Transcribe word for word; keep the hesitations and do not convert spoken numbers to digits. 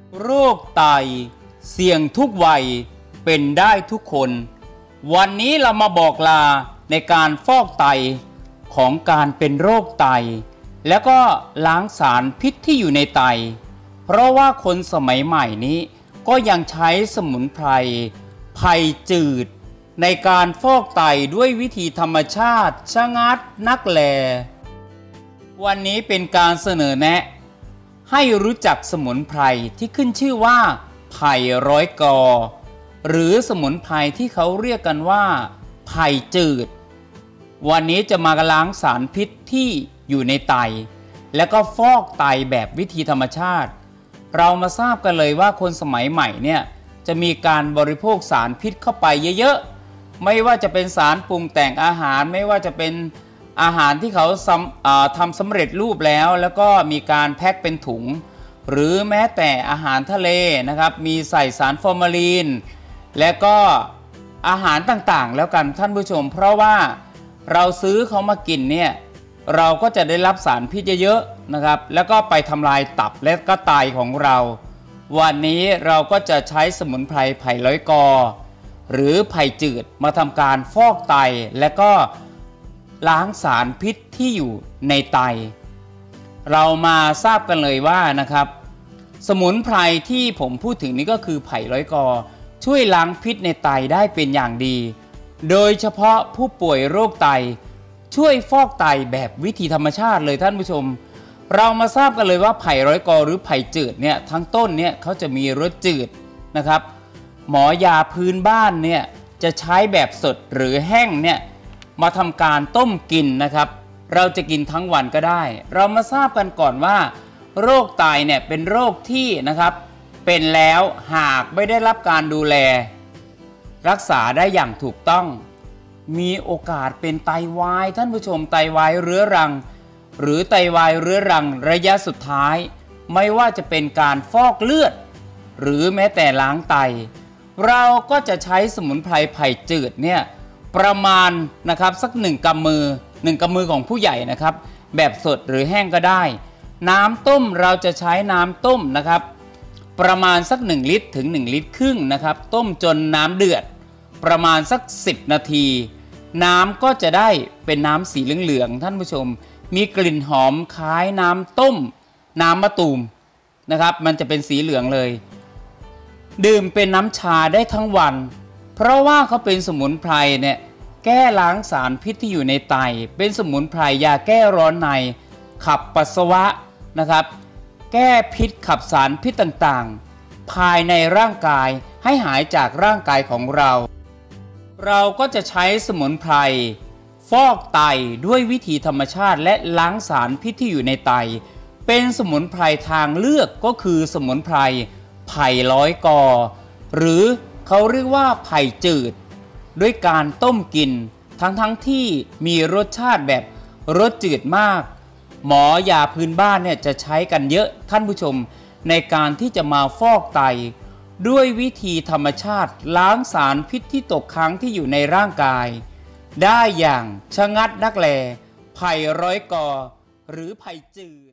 โรคไตเสี่ยงทุกวัยเป็นได้ทุกคนวันนี้เรามาบอกลาในการฟอกไตของการเป็นโรคไตแล้วก็ล้างสารพิษที่อยู่ในไตเพราะว่าคนสมัยใหม่นี้ก็ยังใช้สมุนไพรไผ่จืดในการฟอกไตด้วยวิธีธรรมชาติชะงัดนักแลวันนี้เป็นการเสนอแนะให้รู้จักสมุนไพรที่ขึ้นชื่อว่าไผ่ร้อยกอหรือสมุนไพรที่เขาเรียกกันว่าไผ่จืดวันนี้จะมาล้างสารพิษที่อยู่ในไตแล้วก็ฟอกไตแบบวิธีธรรมชาติเรามาทราบกันเลยว่าคนสมัยใหม่เนี่ยจะมีการบริโภคสารพิษเข้าไปเยอะๆไม่ว่าจะเป็นสารปรุงแต่งอาหารไม่ว่าจะเป็นอาหารที่เขาทำสำเร็จรูปแล้วแล้วก็มีการแพ็คเป็นถุงหรือแม้แต่อาหารทะเลนะครับมีใส่สารฟอร์มาลีนและก็อาหารต่างๆแล้วกันท่านผู้ชมเพราะว่าเราซื้อเขามากินเนี่ยเราก็จะได้รับสารพิษเยอะๆนะครับแล้วก็ไปทำลายตับและก็ไตของเราวันนี้เราก็จะใช้สมุนไพรไผ่ร้อยกอหรือไผ่จืดมาทำการฟอกไตและก็ล้างสารพิษที่อยู่ในไตเรามาทราบกันเลยว่านะครับสมุนไพรที่ผมพูดถึงนี้ก็คือไผ่ร้อยกอช่วยล้างพิษในไตได้เป็นอย่างดีโดยเฉพาะผู้ป่วยโรคไตช่วยฟอกไตแบบวิธีธรรมชาติเลยท่านผู้ชมเรามาทราบกันเลยว่าไผ่ร้อยกอหรือไผ่จืดเนี่ยทั้งต้นเนี่ยเขาจะมีรสจืดนะครับหมอยาพื้นบ้านเนี่ยจะใช้แบบสดหรือแห้งเนี่ยมาทำการต้มกินนะครับเราจะกินทั้งวันก็ได้เรามาทราบกันก่อนว่าโรคไตเนี่ยเป็นโรคที่นะครับเป็นแล้วหากไม่ได้รับการดูแลรักษาได้อย่างถูกต้องมีโอกาสเป็นไตวายท่านผู้ชมไตวายเรื้อรังหรือไตวายเรื้อรังระยะสุดท้ายไม่ว่าจะเป็นการฟอกเลือดหรือแม้แต่ล้างไตเราก็จะใช้สมุนไพรไผ่จืดเนี่ยประมาณนะครับสักหนึ่งกำมือหนึ่งกำมือของผู้ใหญ่นะครับแบบสดหรือแห้งก็ได้น้ำต้มเราจะใช้น้ำต้มนะครับประมาณสักหนึ่งลิตรถึงหนึ่งลิตรครึ่งนะครับต้มจนน้ำเดือดประมาณสักสิบนาทีน้ำก็จะได้เป็นน้ำสีเหลืองๆท่านผู้ชมมีกลิ่นหอมคล้ายน้ำต้มน้ำมะตูมนะครับมันจะเป็นสีเหลืองเลยดื่มเป็นน้ำชาได้ทั้งวันเพราะว่าเขาเป็นสมุนไพรเนี่ยแก้ล้างสารพิษที่อยู่ในไตเป็นสมุนไพรยาแก้ร้อนในขับปัสสาวะนะครับแก้พิษขับสารพิษต่างๆภายในร่างกายให้หายจากร่างกายของเราเราก็จะใช้สมุนไพรฟอกไตด้วยวิธีธรรมชาติและล้างสารพิษที่อยู่ในไตเป็นสมุนไพรทางเลือกก็คือสมุนไพรไผ่ร้อยกอหรือเขาเรียกว่าไผ่จืดด้วยการต้มกินทั้งๆ ท, ที่มีรสชาติแบบรสจืดมากหมอยาพื้นบ้านเนี่ยจะใช้กันเยอะท่านผู้ชมในการที่จะมาฟอกไตด้วยวิธีธรรมชาติล้างสารพิษที่ตกค้างที่อยู่ในร่างกายได้อย่างชะงัดนักแลไผ่ร้อยกอหรือไผ่จืด